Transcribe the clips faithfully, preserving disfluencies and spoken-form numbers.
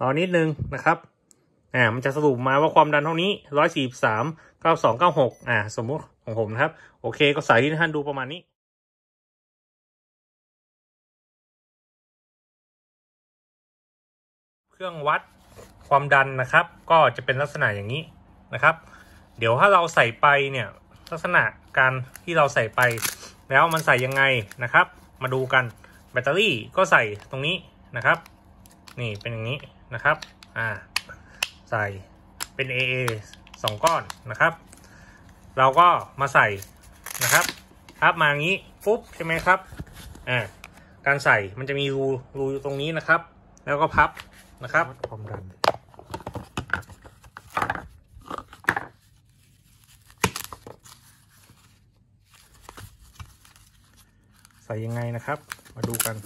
รอนิดนึงนะครับอ่ามันจะสรุปมาว่าความดันเท่านี้ร้อยสี่สิบสามเก้าสองเก้าหกอ่าสมมุติของผมนะครับโอเคก็ใส่ให้ท่านดูประมาณนี้เครื่องวัดความดันนะครับก็จะเป็นลักษณะอย่างนี้นะครับเดี๋ยวถ้าเราใส่ไปเนี่ยลักษณะการที่เราใส่ไปแล้วมันใส่ยังไงนะครับมาดูกันแบตเตอรี่ก็ใส่ตรงนี้นะครับนี่เป็นอย่างนี้นะครับอ่าใส่เป็น เอ เอ สองก้อนนะครับเราก็มาใส่นะครับพับมาอย่างนี้ปุ๊บใช่ไหมครับอ่าการใส่มันจะมีรูรูตรงนี้นะครับแล้วก็พับนะครับความดันใส่ยังไงนะครับมาดูกัน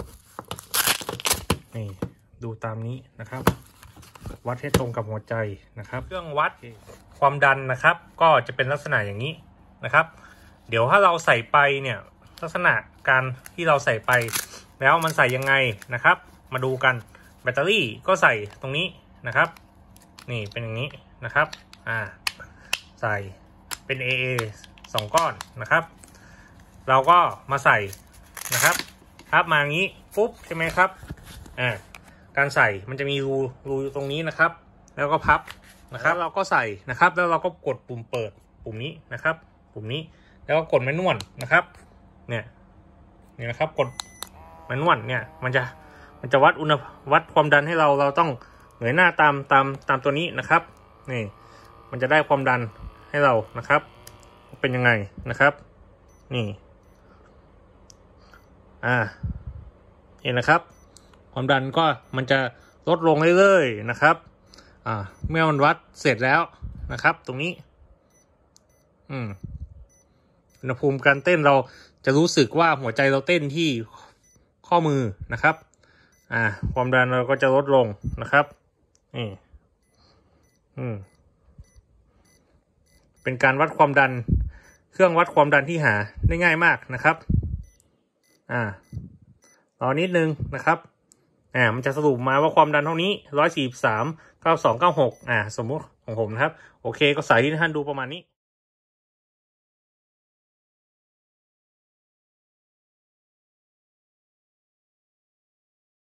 นี่ดูตามนี้นะครับวัดให้ตรงกับหัวใจนะครับเครื่องวัดความดันนะครับก็จะเป็นลักษณะอย่างนี้นะครับเดี๋ยวถ้าเราใส่ไปเนี่ยลักษณะการที่เราใส่ไปแล้วมันใส่ยังไงนะครับมาดูกันแบตเตอรี่ก็ใส่ตรงนี้นะครับนี่เป็นอย่างนี้นะครับอ่าใส่เป็น เอ เอ สองก้อนนะครับเราก็มาใส่นะครับพับมาอย่างนี้ปุ๊บใช่ไหมครับอ่าการใส่มันจะมีรูรูตรงนี้นะครับแล้วก็พับนะครับเราก็ใส่นะครับแล้วเราก็กดปุ่มเปิดปุ่มนี้นะครับปุ่มนี้แล้วก็กดแมนนวลนะครับเนี่ยนี่นะครับกดแมนนวลเนี่ยมันจะมันจะวัดอุณหวัดความดันให้เราเราต้องเงยหน้าตามตามตามตัวนี้นะครับนี่มันจะได้ความดันให้เรานะครับเป็นยังไงนะครับนี่อ่าเห็นนะครับความดันก็มันจะลดลงเรื่อยๆนะครับอ่าเมื่อมันวัดเสร็จแล้วนะครับตรงนี้อืมอุณหภูมิการเต้นเราจะรู้สึกว่าหัวใจเราเต้นที่ข้อมือนะครับอ่าความดันเราก็จะลดลงนะครับนี่อืมเป็นการวัดความดันเครื่องวัดความดันที่หาได้ง่ายมากนะครับอ่ารอนิดนึงนะครับอ่ามันจะสรุปมาว่าความดันเท่านี้ร้อยสี่สิบสามเก้าสองเก้าหกอ่าสมมุติของผมนะครับโอเคก็ใส่ให้ท่านดูประมาณนี้